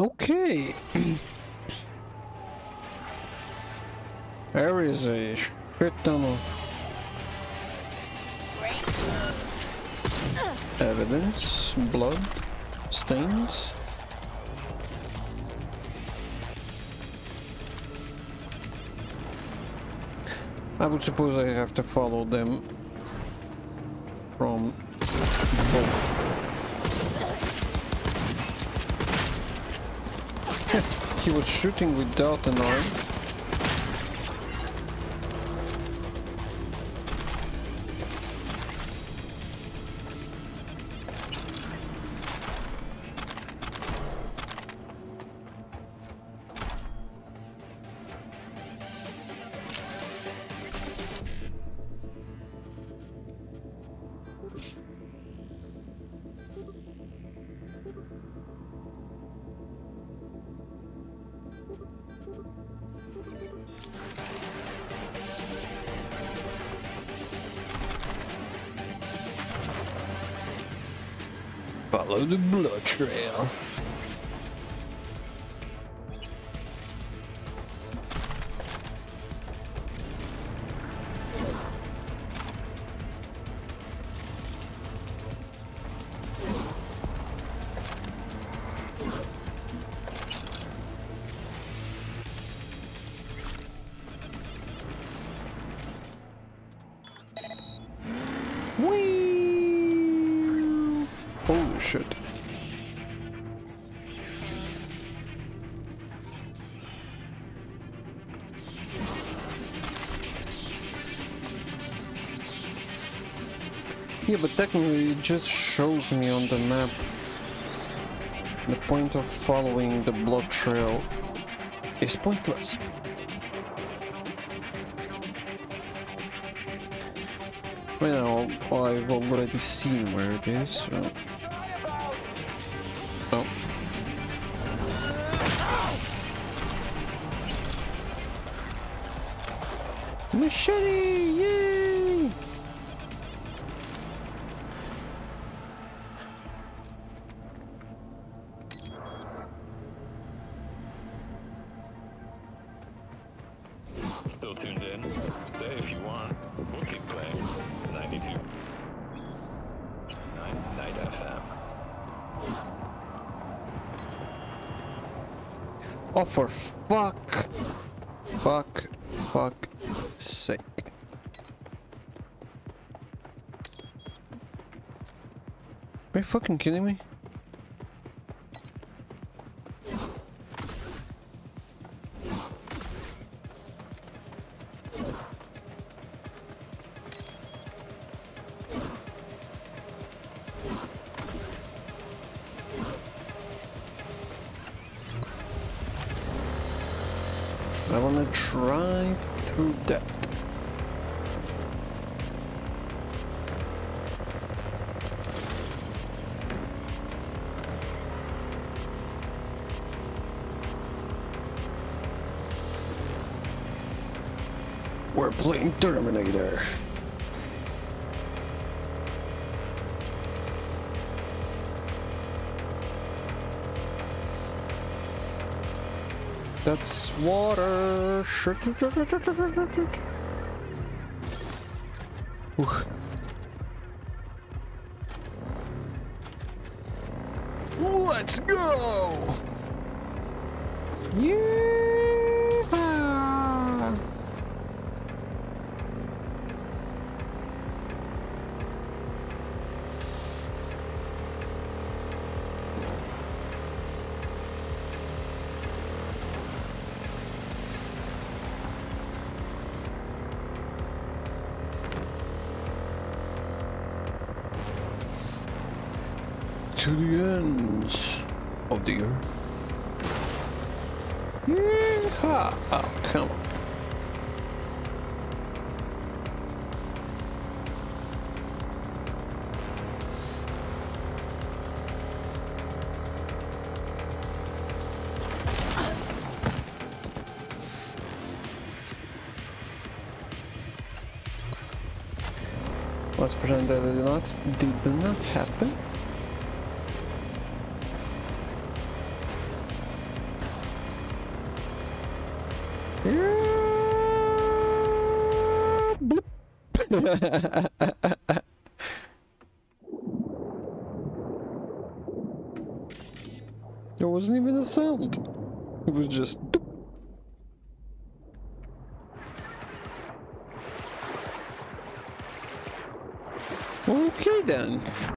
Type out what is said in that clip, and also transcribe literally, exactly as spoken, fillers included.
Okay. There is a shit ton of evidence, blood, stains. I would suppose I have to follow them from both. He was shooting without an arm. Follow the blood trail. Whee! Oh shit. Yeah, but technically it just shows me on the map the point of following the blood trail is pointless. Well, I've already seen where it is, so... Oh. Machete! Yay! Still tuned in? Stay if you want. We'll keep playing. ninety-two. Night F M. Oh, for fuck! Fuck. Fuck sake. Are you fucking kidding me? I wanna drive through that. We're playing Terminator. That's water. Ooh. Let's go! Yeah! To the ends of the earth. Yeehaw! Oh, come on. Let's pretend that it did not, did not happen. Bloop. There wasn't even a sound. It was just... Okay then.